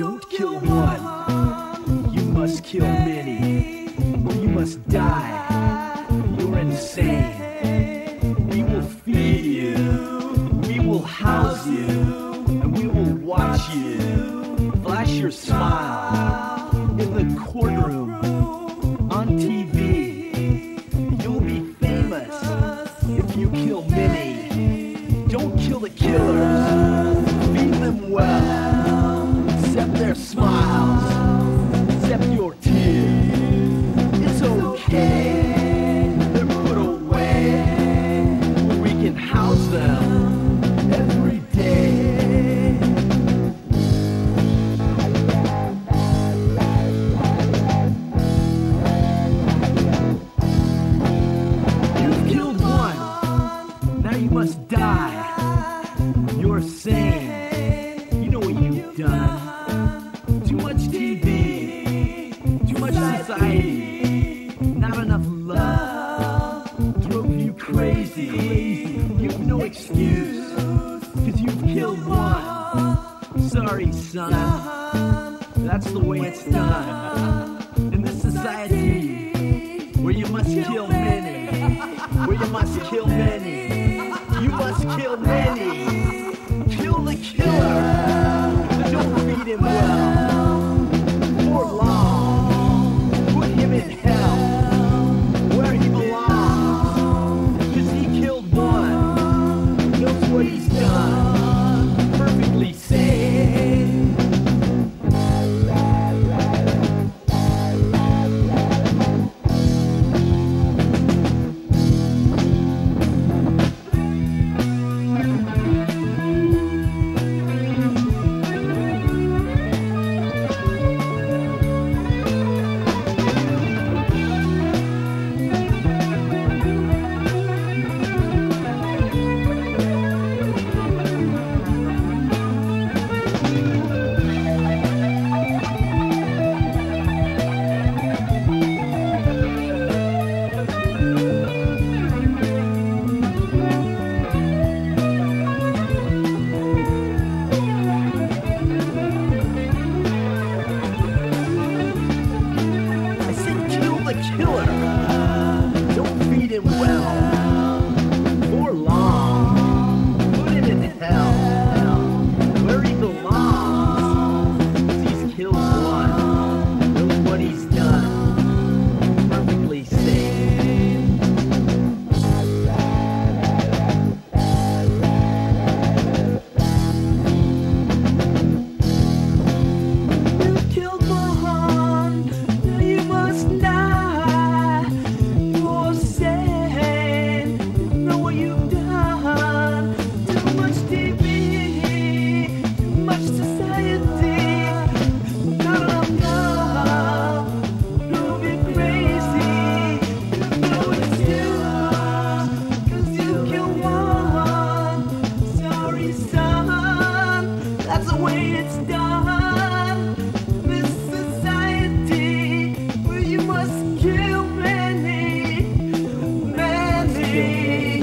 Don't kill one, you must kill many, or you must die. You're insane. We will feed you, we will house you, and we will watch you. Flash your smile in the courtroom, on TV. You'll be famous if you kill many. Don't kill the killers, feed them well. Accept their smiles, accept your tears. It's okay, they're put away where we can house them every day. You've killed one, now you must die. You're sane, you know what you've done. Too much TV, too much society, not enough love, drove you crazy. You've no excuse, cause you've killed one. Sorry son, that's the way it's done. In this society, where you must kill many, where you must kill many, you must kill many. Kill the killer, don't feed him well. For long, put him in hell, where he belongs. Cause he killed one, knows what he's done, perfectly sane. Killer, don't feed him well. For long, put him in hell, where he belongs. He's killed one, knows what he's done, perfectly sane. You killed one, now you must die. That's the way it's done. This society where you must kill many, many,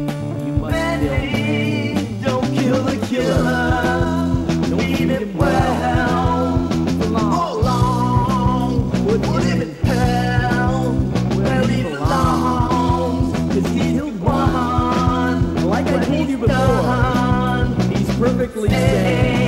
many. Don't kill the killer, don't feed him well. For long, put him in hell, where he belongs. Cause he's killed one, like I told you before, he's perfectly sane.